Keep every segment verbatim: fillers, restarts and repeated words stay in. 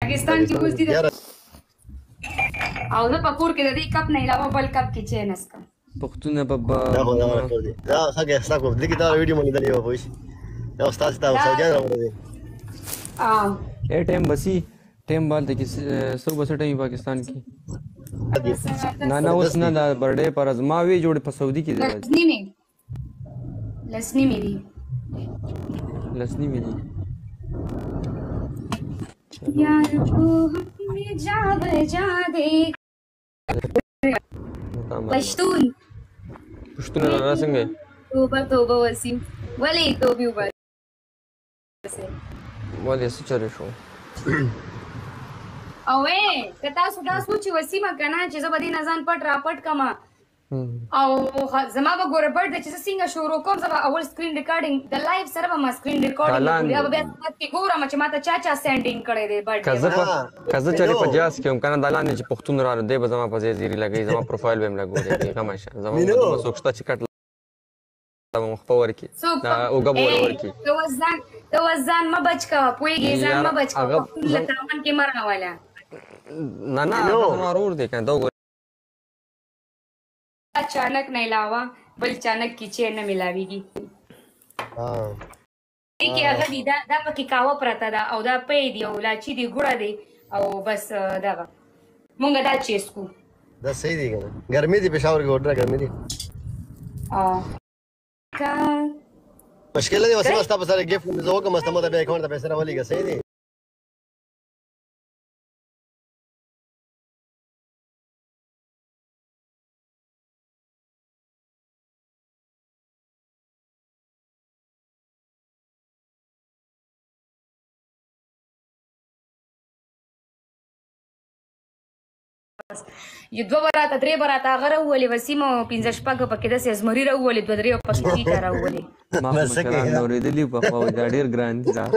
پاکستان کې اوس دي او زه په کور کې د دې کپ نه علاوه بل کپ کې چای نه څښم. پښتونه بابا دا خو دا ورکړ دي دا ښه ستا کو دې کې دا ویډیو مې لیدلې وه پوه شي دا استاد ستا سعودیان راوړی دی. اے ټایم بسی ټایم بالته کې څو بس ټایم پاکستان کې نه نه اوس نه دا برډے پر ازما وی جوړ په سعودي کې دی لسنی می لسنی می دی لسنی می دی یار کو ہم جا بجا دے پښتون پښتون را څنګه توبه توبه وسیم ولی توبه وبا ولې څه چره شو او اے که تاسو دا سوچي وسیمه کنه چې زه به دې نه ځان پټ را پټ کما او زما به ګوره پټ دی چې زه څنګه شروع کوم زه به اول سکرین ریکارډینګ د لایف سره به ما سکرین ریکارډینګ بیا به بیا کې ګورم چې ما ته چا چا سینډینګ کړی دی بټ که زه چېرې په جاز کې هم که نه دا لاندې چې پښتون راغلی دی به زما په ځای زیري لګوي زما پروفایل به هم لګولی غمه شه زما به څوک شته چې کټ به مخ په ورکړي دا اوږه به ورکړي ته اوس ځان مه بچ کوه پوهېږې ځان مه بچ کوه پښتون له تاوان کې مه راوله نه نه هغه زما ورور دی که نه دا وګوره چانک نه علاوه بل چانک کې چای نه ملاویږي دې کې هغه دي دا پکې کاوه پرته ده او دا پی دي او لاچي دي ګوړه دی او بس دغه مونږ دا چای څکو دا صحیح دی که نه ګرمي دي پېښور کې وډره ګرمي دي مشکل نه دی وسیمه ستا په سره ګفټ مې زه وکړم ستا مو ته بیا اکاونټ ته پیسې راولېږه صحیح دی یو دوه براته درې براته هغه راولې وسیمه پنځه شپږ پکې داسې ازمري راولې دوه درې پکې ټیټه راولې ما خو مشران نه اورېدلي په خوا دا ډېر ګران دي دا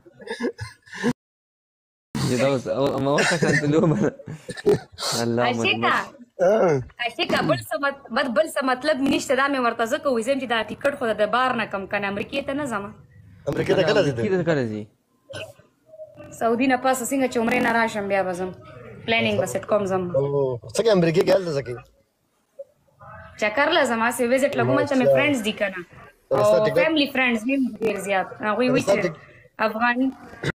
دا اوس ما ورته شانتې لوبه الله عاشقه عاشقه بل څه بل څه مطلب مې نشته دا مې ورته ځکه وزم چې دا ټیکټ خو د بار نه کم کنه امریکې ته نه ځم امریکې ته کله ځې کله ځې سعودي نه پاسه څنګه چې عمرې نه راشم بیا به ځم پلانینګ به سیټ کوم زم څنګه امریکې کې هلته څه کوي چکر له زما سې وزټ لګوم چې مې فرینډز دي کنه او فیملی فرینډز مې ډېر زیات هغوی وایي چې افغان